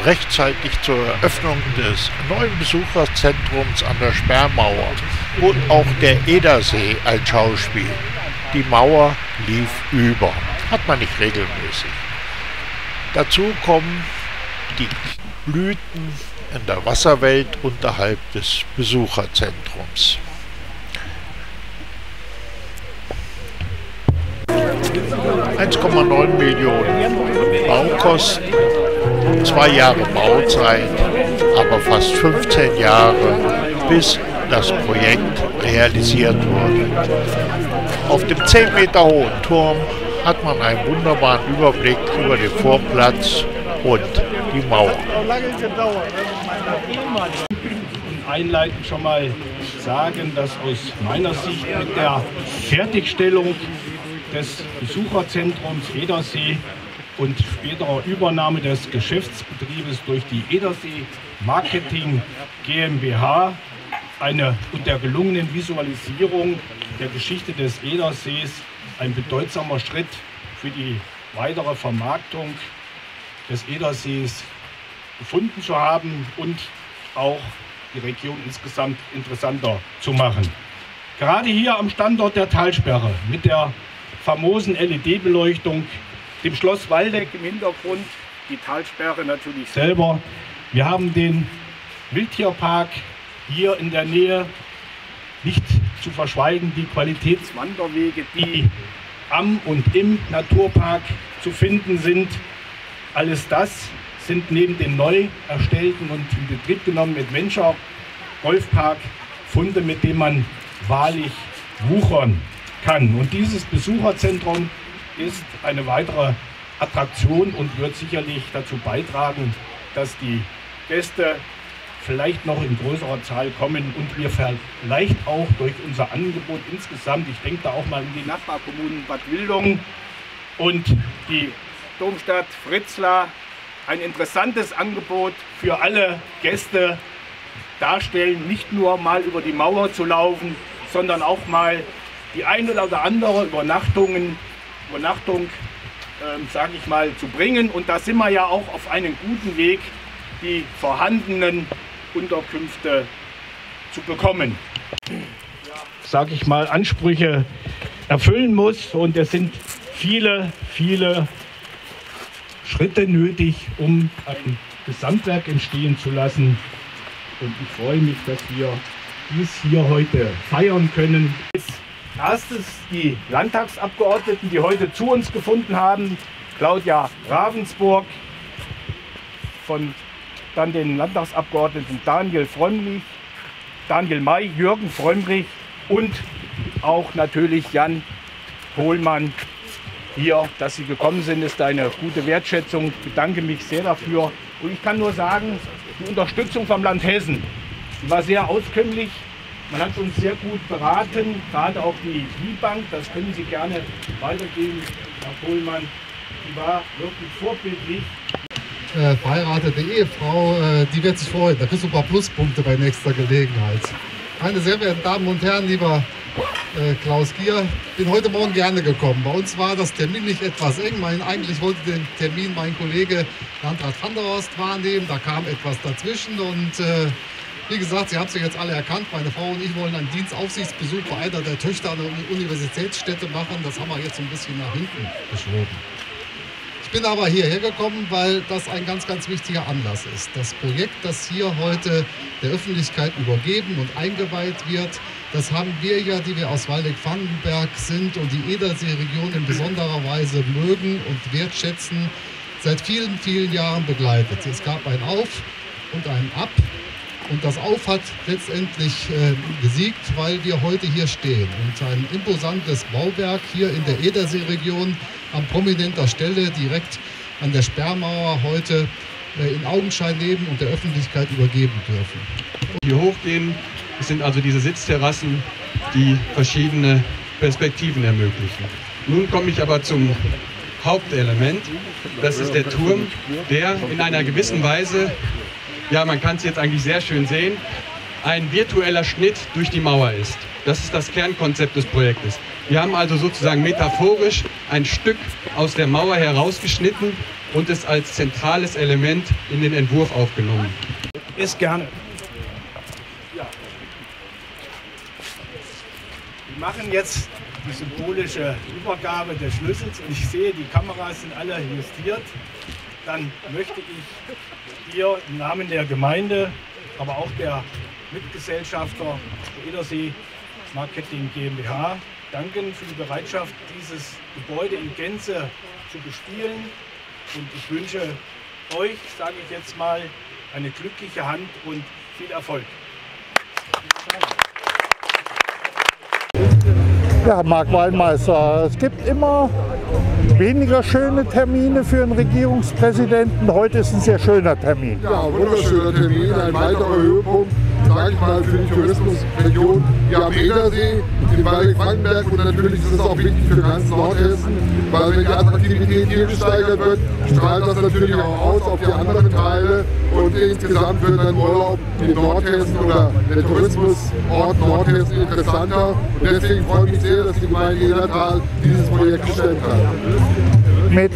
rechtzeitig zur Eröffnung des neuen Besucherzentrums an der Sperrmauer und auch der Edersee ein Schauspiel. Die Mauer lief über, hat man nicht regelmäßig. Dazu kommen die Blüten in der Wasserwelt unterhalb des Besucherzentrums. 1,9 Millionen Baukosten, 2 Jahre Bauzeit, aber fast 15 Jahre, bis das Projekt realisiert wurde. Auf dem 10 Meter hohen Turm hat man einen wunderbaren Überblick über den Vorplatz und die Mauer. Einleitend schon mal sagen, dass aus meiner Sicht mit der Fertigstellung des Besucherzentrums Edersee und späterer Übernahme des Geschäftsbetriebes durch die Edersee Marketing GmbH und der gelungenen Visualisierung der Geschichte des Edersees ein bedeutsamer Schritt für die weitere Vermarktung des Edersees gefunden zu haben und auch die Region insgesamt interessanter zu machen. Gerade hier am Standort der Talsperre mit der famosen LED-Beleuchtung, dem Schloss Waldeck im Hintergrund, die Talsperre natürlich selber. Wir haben den Wildtierpark hier in der Nähe, nicht zu verschweigen die Qualitätswanderwege, die am und im Naturpark zu finden sind. Alles das sind neben den neu erstellten und in Betrieb genommenen Adventure Golfpark Funde, mit denen man wahrlich wuchern kann. Und dieses Besucherzentrum ist eine weitere Attraktion und wird sicherlich dazu beitragen, dass die Gäste vielleicht noch in größerer Zahl kommen und wir vielleicht auch durch unser Angebot insgesamt, ich denke da auch mal in die Nachbarkommunen Bad Wildungen und die Domstadt Fritzlar, ein interessantes Angebot für alle Gäste darstellen, nicht nur mal über die Mauer zu laufen, sondern auch mal die eine oder andere Übernachtung, sage ich mal, zu bringen. Und da sind wir ja auch auf einem guten Weg, die vorhandenen Unterkünfte zu bekommen. Sage ich mal, Ansprüche erfüllen muss und es sind viele Schritte nötig, um ein Gesamtwerk entstehen zu lassen. Und ich freue mich, dass wir dies hier heute feiern können. Als erstes die Landtagsabgeordneten, die heute zu uns gefunden haben. Claudia Ravensburg, dann den Landtagsabgeordneten Daniel May, Jürgen Frömmrich und auch natürlich Jan Pohlmann. Hier, dass Sie gekommen sind, ist eine gute Wertschätzung. Ich bedanke mich sehr dafür. Und ich kann nur sagen, die Unterstützung vom Land Hessen, die war sehr auskömmlich. Man hat uns sehr gut beraten, gerade auch die Bank, das können Sie gerne weitergeben, Herr Pohlmann. Die war wirklich vorbildlich. Verheiratete Ehefrau, die wird sich freuen. Da kriegst du ein paar Pluspunkte bei nächster Gelegenheit. Meine sehr verehrten Damen und Herren, lieber Klaus Gier, bin heute Morgen gerne gekommen. Bei uns war das Termin nicht etwas eng. Eigentlich wollte den Termin mein Kollege Landrat van der Horst wahrnehmen. Da kam etwas dazwischen und wie gesagt, Sie haben sich jetzt alle erkannt. Meine Frau und ich wollen einen Dienstaufsichtsbesuch bei einer der Töchter an der Universitätsstätte machen. Das haben wir jetzt ein bisschen nach hinten geschoben. Ich bin aber hierher gekommen, weil das ein ganz, ganz wichtiger Anlass ist. Das Projekt, das hier heute der Öffentlichkeit übergeben und eingeweiht wird, das haben wir ja, die wir aus Waldeck-Frankenberg sind und die Edersee-Region in besonderer Weise mögen und wertschätzen, seit vielen, vielen Jahren begleitet. Es gab ein Auf und ein Ab. Und das Auf hat letztendlich gesiegt, weil wir heute hier stehen. Und ein imposantes Bauwerk hier in der Edersee-Region an prominenter Stelle direkt an der Sperrmauer heute in Augenschein nehmen und der Öffentlichkeit übergeben dürfen. Hier hochgehen, es sind also diese Sitzterrassen, die verschiedene Perspektiven ermöglichen. Nun komme ich aber zum Hauptelement. Das ist der Turm, der in einer gewissen Weise, ja, man kann es jetzt eigentlich sehr schön sehen, ein virtueller Schnitt durch die Mauer ist. Das ist das Kernkonzept des Projektes. Wir haben also sozusagen metaphorisch ein Stück aus der Mauer herausgeschnitten und es als zentrales Element in den Entwurf aufgenommen. Ist gerne. Ja. Wir machen jetzt die symbolische Übergabe des Schlüssels und ich sehe, die Kameras sind alle justiert. Dann möchte ich hier im Namen der Gemeinde, aber auch der Mitgesellschafter der Edersee Marketing GmbH danken für die Bereitschaft, dieses Gebäude in Gänze zu bespielen. Und ich wünsche euch, sage ich jetzt mal, eine glückliche Hand und viel Erfolg. Ja, Marc Weinmeister, es gibt immer weniger schöne Termine für einen Regierungspräsidenten. Heute ist ein sehr schöner Termin. Ja, wunderschöner Termin, ein weiterer Höhepunkt, sage ich mal, für die Tourismusregion hier am Edersee, in Waldeck-Frankenberg, und natürlich ist es auch wichtig für ganz Nordhessen, weil wenn die Attraktivität hier gesteigert wird, strahlt das natürlich auch aus auf die anderen Teile und insgesamt wird dann Urlaub in Nordhessen oder der Tourismusort Nordhessen interessanter. Und deswegen freue ich mich sehr, dass die Gemeinde Edertal dieses Projekt gestemmt hat. Mit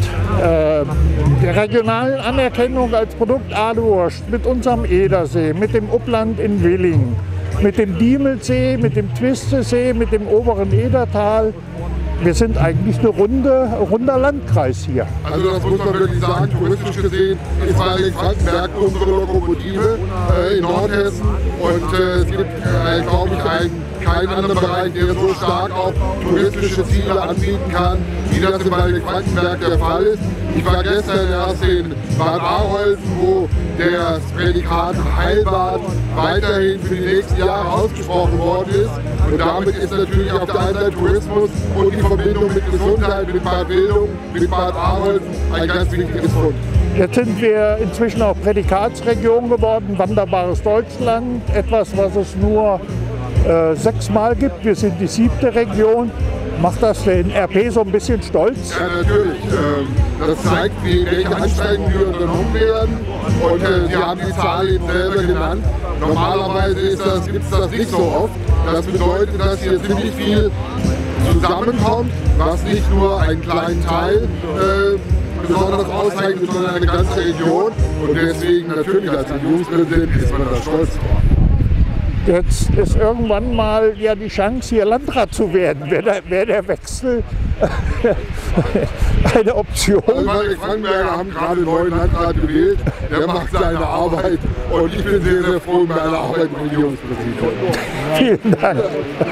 der regionalen Anerkennung als Produkt Aluwurst, mit unserem Edersee, mit dem Upland in Willingen, mit dem Diemelsee, mit dem Twistesee, mit dem oberen Edertal. Wir sind eigentlich ein runder Landkreis hier. Also das muss man wirklich sagen, touristisch gesehen ist Waldeck-Frankenberg unsere Lokomotive in Nordhessen. Und es gibt, glaube ich, keinen anderen Bereich, der so stark auch touristische Ziele anbieten kann, wie das in Waldeck-Frankenberg der Fall ist. Ich war gestern erst in Bad Arolsen, wo das Prädikat Heilbad weiterhin für die nächsten Jahre ausgesprochen worden ist. Und damit ist natürlich auf der einen Seite Tourismus und die Verbindung mit Gesundheit, mit Bad Wildung, mit Bad Arolsen ein ganz wichtiges Punkt. Jetzt sind wir inzwischen auch Prädikatsregion geworden, wanderbares Deutschland, etwas, was es nur 6-mal gibt. Wir sind die 7. Region. Macht das den RP so ein bisschen stolz? Ja, natürlich. Das zeigt, welche Anstrengungen hier unternommen werden. Und Sie haben die Zahl eben selber genannt. Normalerweise gibt es das nicht so oft. Das bedeutet, dass hier ziemlich viel zusammenkommt, was nicht nur einen kleinen Teil besonders auszeichnet, sondern eine ganze Region. Und deswegen natürlich als Regierungspräsident ist man da stolz drauf. Jetzt ist irgendwann mal ja die Chance, hier Landrat zu werden. Wäre der Wechsel eine Option? Also Waldeck-Frankenberger haben gerade einen neuen Landrat gewählt. Der macht seine Arbeit und ich bin sehr, sehr froh mit meiner Arbeit im Regierungspräsidium. Vielen Dank.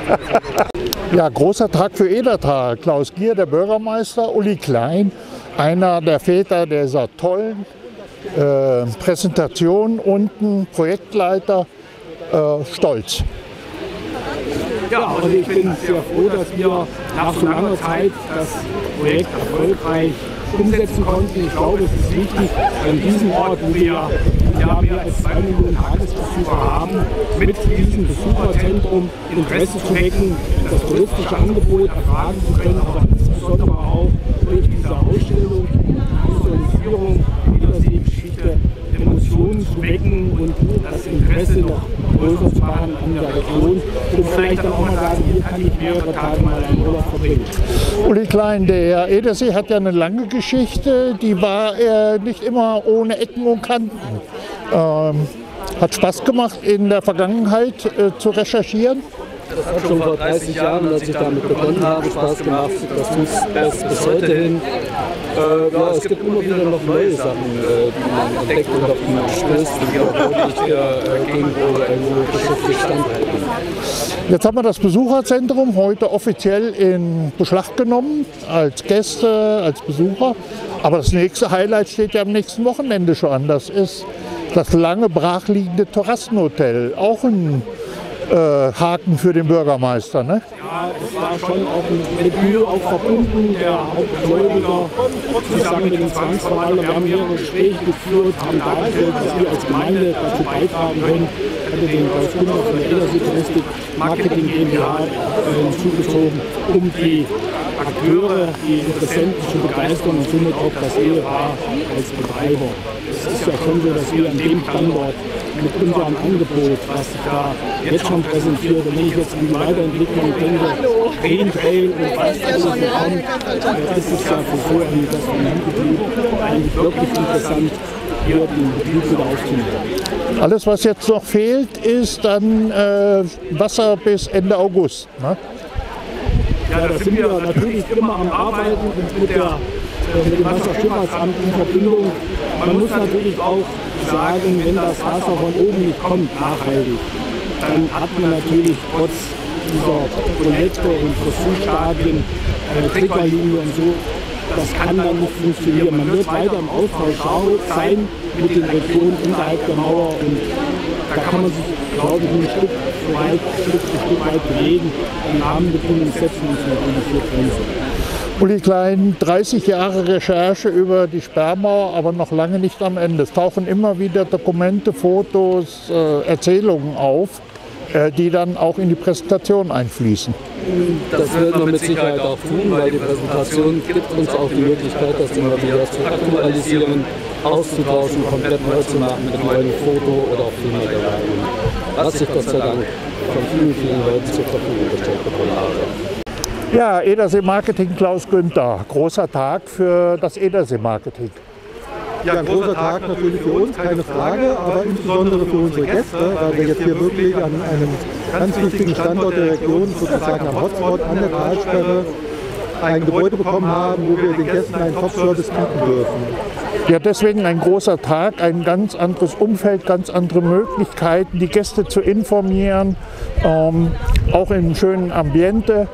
Ja, großer Tag für Edertal. Klaus Gier, der Bürgermeister, Uli Klein, einer der Väter dieser tollen Präsentation unten, Projektleiter. Stolz. Ja, also ich bin sehr froh, dass wir nach so langer Zeit das Projekt erfolgreich umsetzen konnten. Ich glaube, es ist wichtig, an diesem Ort, wo wir ja mehr als 2 Millionen Tagesbesucher haben, mit diesem Besucherzentrum Interesse zu wecken, das touristische Angebot erfragen zu können, aber insbesondere auch durch diese Ausstellung, Visualisierung, Edersee-Geschichte, Emotionen zu wecken und das Interesse noch größer zu machen an der Region und vielleicht dann auch mal sagen, hier kann ich mehrere Tage mal einen Urlaub verbringen. Uli Klein, der Edersee hat ja eine lange Geschichte, die war nicht immer ohne Ecken und Kanten. Hat Spaß gemacht, in der Vergangenheit zu recherchieren. Das hat schon vor 30 Jahren, als ich damit begonnen habe, Spaß gemacht. Das tut es bis heute hin. Ja, es gibt immer wieder noch neue Sachen, die man entdeckt oder auf die man stößt, die auch wirklich irgendwo beschäftigt standhalten. Jetzt haben wir das Besucherzentrum heute offiziell in Beschlag genommen, als Gäste, als Besucher. Aber das nächste Highlight steht ja am nächsten Wochenende schon an. Das ist das lange brachliegende Terrassenhotel. Auch ein Haken für den Bürgermeister, ne? Ja, es war schon auch mit Mühe auch verbunden, der Hauptgläubiger zusammen mit dem Zwangsverwalter. Wir haben mehrere Gespräche geführt, haben dargestellt, dass wir als Gemeinde dazu beitragen können. Ich hatte den Klaus Günther von der Edersee Touristik Marketing GmbH hinzugezogen, um die Akteure, die Interessenten zu begeistern und somit auch das Ehepaar als Betreiber. Es ist ja schon so, dass wir an dem Standort mit unserem Angebot, was sich da jetzt schon präsentiert. Und wenn ich jetzt an die Weiterentwicklung denke, Rehn-Trail und was alles noch kommt, ist es ja für so ein Gastronomiebetrieb eigentlich wirklich interessant, hier den Betrieb wieder aufzunehmen. Alles, was jetzt noch fehlt, ist dann Wasser bis Ende August. Ne? Ja, da sind wir natürlich immer am Arbeiten und mit dem Wasserschifffahrtsamt in Verbindung. Man muss natürlich auch sagen, wenn das Wasser von oben nicht kommt, nachhaltig, dann hat man natürlich trotz dieser Projekte und Versuchsstadien, Triggerlinie und so, das kann dann nicht funktionieren. Man wird weiter im Austausch sein mit den Regionen unterhalb der Mauer und da kann man sich, glaube ich, ein Stück für weit bewegen. Die Rahmenbedingungen setzen uns natürlich hier Grenzen. Uli Klein, 30 Jahre Recherche über die Sperrmauer, aber noch lange nicht am Ende. Es tauchen immer wieder Dokumente, Fotos, Erzählungen auf, die dann auch in die Präsentation einfließen. Das werden wir mit Sicherheit auch tun, weil die Präsentation gibt uns auch die Möglichkeit, das immer wieder zu aktualisieren, auszutauschen, komplett neu zu machen mit einem neuen Foto oder auch Filmmaterial. Was ich Gott sei Dank von vielen, vielen Leuten zur Verfügung gestellt bekommen habe. Ja, Edersee Marketing, Klaus Günther. Großer Tag für das Edersee Marketing. Ja, ein großer Tag natürlich für uns, keine Frage, aber insbesondere für unsere Gäste, weil wir jetzt hier wirklich an einem ganz wichtigen Standort der Region, sozusagen am Hotspot an der Talsperre, ein Gebäude bekommen haben, wo wir den Gästen einen Top-Service bieten dürfen. Ja, deswegen ein großer Tag, ein ganz anderes Umfeld, ganz andere Möglichkeiten, die Gäste zu informieren, auch in einem schönen Ambiente.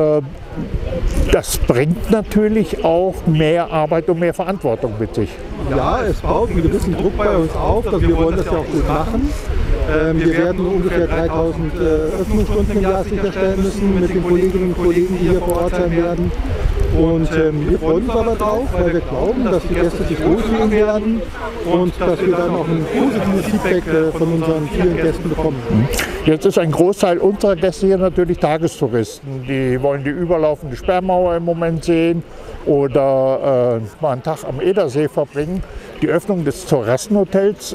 Das bringt natürlich auch mehr Arbeit und mehr Verantwortung mit sich. Ja, es baut einen gewissen Druck bei uns auf, dass wir wollen das ja auch gut machen. Wir werden ungefähr 3000 Öffnungsstunden im Jahr sicherstellen müssen mit den Kolleginnen und Kollegen, die hier vor Ort sein werden. Und wir freuen uns aber drauf, weil wir glauben, dass die Gäste sich wohlfühlen werden und dass wir dann auch ein positives Feedback von unseren vielen Gästen bekommen. Jetzt ist ein Großteil unserer Gäste hier natürlich Tagestouristen. Die wollen die überlaufende Sperrmauer im Moment sehen oder mal einen Tag am Edersee verbringen. Die Öffnung des Terrassenhotels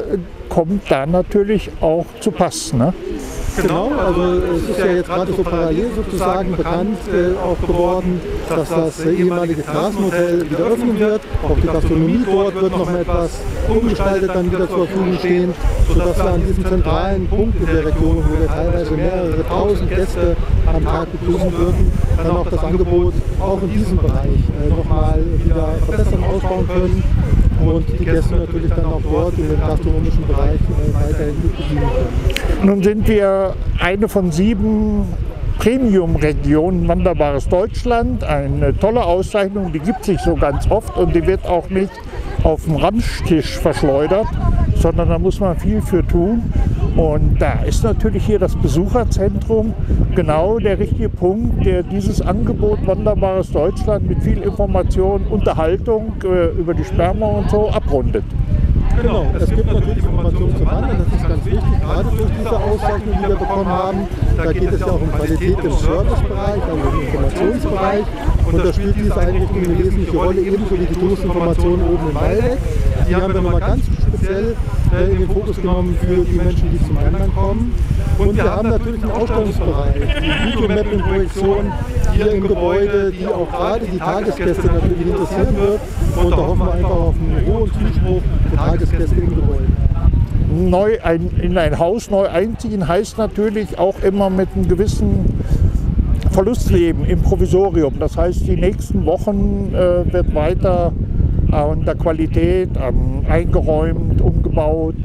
kommt da natürlich auch zu Pass. Ne? Genau, also es ist ja jetzt gerade so parallel sozusagen bekannt auch geworden, dass das ehemalige Terrassenhotel wieder öffnen wird. Auch die Gastronomie dort wird noch mal etwas umgestaltet dann wieder zur Verfügung stehen, sodass wir an diesem zentralen Punkt in der Region, wo wir teilweise mehrere tausend Gäste am Tag begrüßen würden, dann auch das Angebot auch in diesem Bereich nochmal wieder verbessern, ausbauen können. Und die Gäste natürlich dann auch dort in dem gastronomischen Bereich weiterhin gut bedienen können. Nun sind wir eine von 7 Premium-Regionen Wanderbares Deutschland. Eine tolle Auszeichnung, die gibt es nicht so ganz oft und die wird auch nicht auf dem Ramstisch verschleudert, sondern da muss man viel für tun. Und da ist natürlich hier das Besucherzentrum genau der richtige Punkt, der dieses Angebot Wanderbares Deutschland mit viel Information, Unterhaltung über die Sperrmauer und so abrundet. Genau, es gibt natürlich Informationen zum Wandern, das ist ganz wichtig, gerade durch diese Auszeichnung, die wir bekommen haben. Da geht es ja auch um Qualität im Servicebereich, also im Informationsbereich. Und da spielt diese Einrichtung eine wesentliche Rolle, ebenso wie die Touristinformation oben im Waldeck. Die haben wir nochmal ganz speziell in den Fokus genommen für die Menschen, die zum Wandern kommen. Und wir haben natürlich einen Ausstellungsbereich, die Videomapping-Projektion hier im Gebäude, die auch gerade die Tagesgäste natürlich interessieren wird. Und da hoffen wir einfach auf einen hohen Zuspruch der Tagesgäste im Gebäude. In ein Haus neu einziehen heißt natürlich auch immer mit einem gewissen Verlustleben im Provisorium. Das heißt, die nächsten Wochen wird weiter an der Qualität, eingeräumt, umgebaut,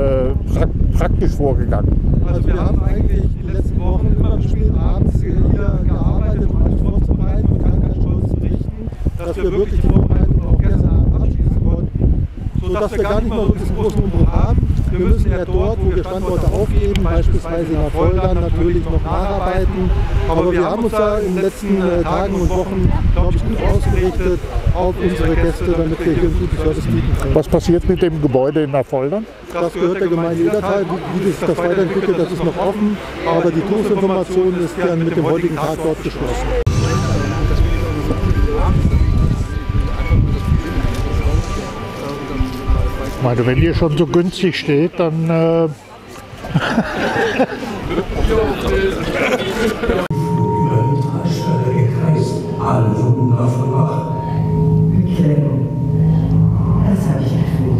praktisch vorgegangen. Also wir haben eigentlich die letzten Wochen immer bis spät abends hier gearbeitet, um alles vorzubereiten und kann ganz stolz berichten, dass wir wirklich die Vorbereitung auch gestern Abend abschließen konnten, sodass wir gar nicht mal so diesen großen Umbruch haben. Wir müssen ja dort, wo wir Standorte aufgeben, beispielsweise in Erfoldern, natürlich noch nacharbeiten. Aber wir haben uns da in den letzten Tagen und Wochen, glaube ich, gut ausgerichtet auf unsere Gäste, damit wir hier einen guten Service bieten können. Was passiert mit dem Gebäude in Erfoldern? Das gehört der Gemeinde Edertal. Wie sich das weiterentwickelt, das ist noch offen. Aber die Touristinformation ist dann mit dem heutigen Tag dort geschlossen. meine, wenn ihr schon so günstig steht, dann alle Wunder vollbracht. Beklemmung. Das habe ich gefühlt.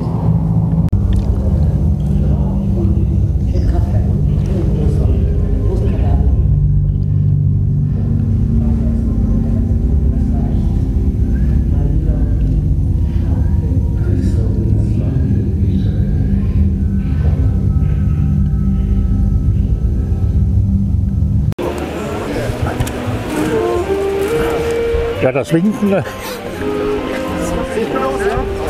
ja, das Winken.